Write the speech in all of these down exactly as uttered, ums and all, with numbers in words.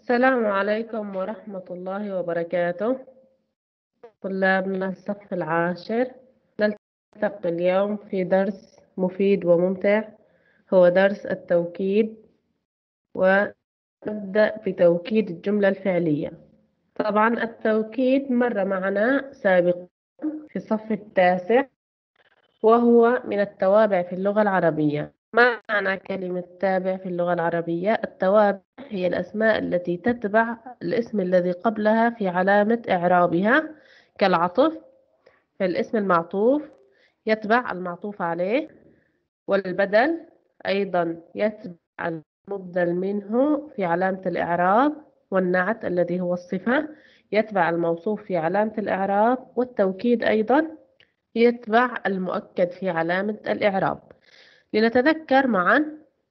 السلام عليكم ورحمة الله وبركاته. طلابنا الصف العاشر، نلتقي اليوم في درس مفيد وممتع، هو درس التوكيد. ونبدأ بتوكيد الجملة الفعلية. طبعا التوكيد مر معنا سابقا في الصف التاسع، وهو من التوابع في اللغة العربية. ما معنى كلمة تابع في اللغة العربية؟ التوابع هي الأسماء التي تتبع الاسم الذي قبلها في علامة إعرابها، كالعطف، فالاسم المعطوف يتبع المعطوف عليه، والبدل أيضا يتبع المبدل منه في علامة الإعراب، والنعت الذي هو الصفة يتبع الموصوف في علامة الإعراب، والتوكيد أيضا يتبع المؤكد في علامة الإعراب. لنتذكر معا،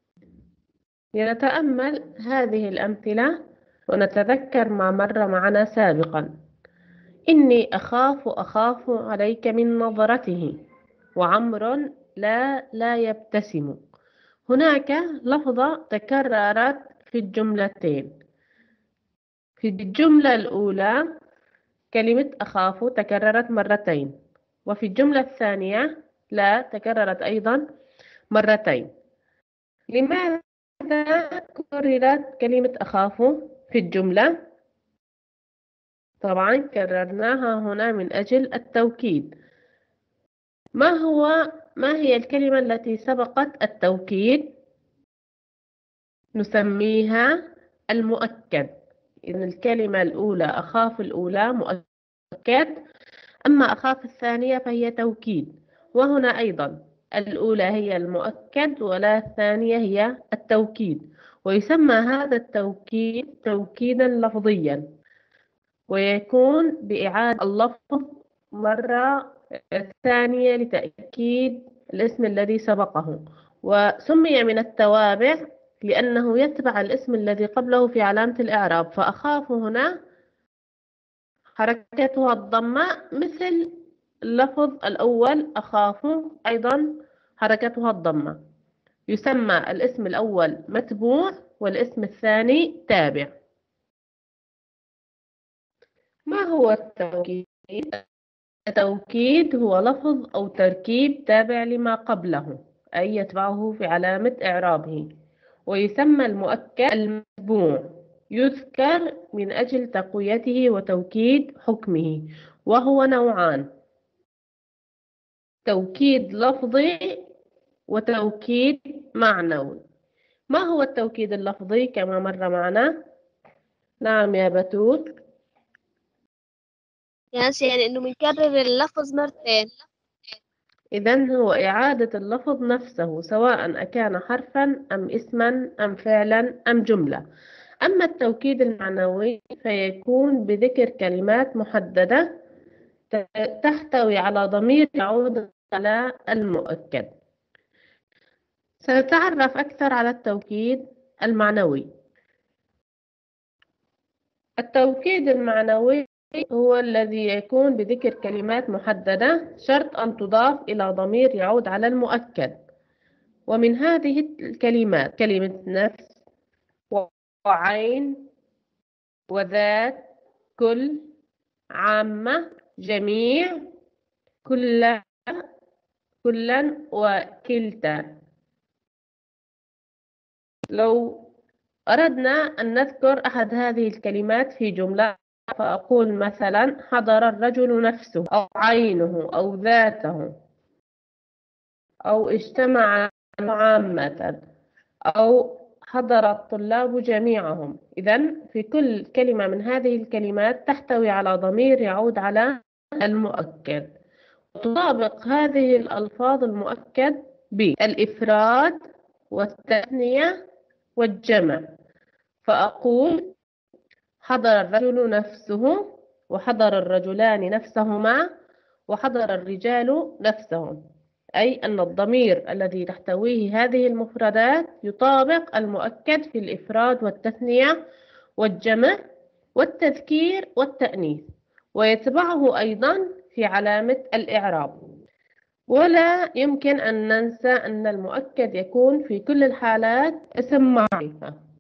لنتأمل هذه الأمثلة ونتذكر ما مر معنا سابقا. إني أخاف أخاف عليك من نظرته، وعمر لا لا يبتسم. هناك لفظة تكررت في الجملتين. في الجملة الأولى كلمة أخاف تكررت مرتين، وفي الجملة الثانية لا تكررت أيضا مرتين. لماذا كررت كلمة أخاف في الجملة؟ طبعا كررناها هنا من أجل التوكيد. ما هو ما هي الكلمة التي سبقت التوكيد؟ نسميها المؤكد. إذن الكلمة الأولى أخاف الأولى مؤكد، أما أخاف الثانية فهي توكيد. وهنا أيضا الأولى هي المؤكد ولا الثانية هي التوكيد، ويسمى هذا التوكيد توكيدا لفظيا، ويكون بإعادة اللفظ مرة ثانية لتأكيد الاسم الذي سبقه. وسمي من التوابع لأنه يتبع الاسم الذي قبله في علامة الإعراب، فأخاف هنا حركتها الضمة مثل اللفظ الأول أخاف، أيضا حركتها الضمة. يسمى الاسم الأول متبوع والاسم الثاني تابع. ما هو التوكيد؟ التوكيد هو لفظ أو تركيب تابع لما قبله، أي يتبعه في علامة إعرابه، ويسمى المؤكد المتبوع، يذكر من أجل تقويته وتوكيد حكمه، وهو نوعان: توكيد لفظي وتوكيد معنوي. ما هو التوكيد اللفظي كما مر معنا؟ نعم يا بتول. يس يعني إنه بنكرر اللفظ مرتين. إذن هو إعادة اللفظ نفسه، سواء أكان حرفا أم اسما أم فعلا أم جملة. أما التوكيد المعنوي فيكون بذكر كلمات محددة تحتوي على ضمير يعود على المؤكد. سنتعرف أكثر على التوكيد المعنوي. التوكيد المعنوي هو الذي يكون بذكر كلمات محددة، شرط أن تضاف إلى ضمير يعود على المؤكد. ومن هذه الكلمات كلمة نفس، وعين، وذات، كل، عامة، جميع، كل، كلا، وكلتا. لو أردنا أن نذكر أحد هذه الكلمات في جملة، فأقول مثلا حضر الرجل نفسه، أو عينه، أو ذاته، أو اجتمع عامة، أو حضر الطلاب جميعهم. إذن في كل كلمة من هذه الكلمات تحتوي على ضمير يعود على المؤكد. تطابق هذه الألفاظ المؤكد بالإفراد والتثنية والجمع، فأقول حضر الرجل نفسه، وحضر الرجلان نفسهما، وحضر الرجال نفسهم، أي أن الضمير الذي تحتويه هذه المفردات يطابق المؤكد في الإفراد والتثنية والجمع والتذكير والتأنيث، ويتبعه أيضا في علامة الإعراب. ولا يمكن أن ننسى أن المؤكد يكون في كل الحالات اسم معرفة.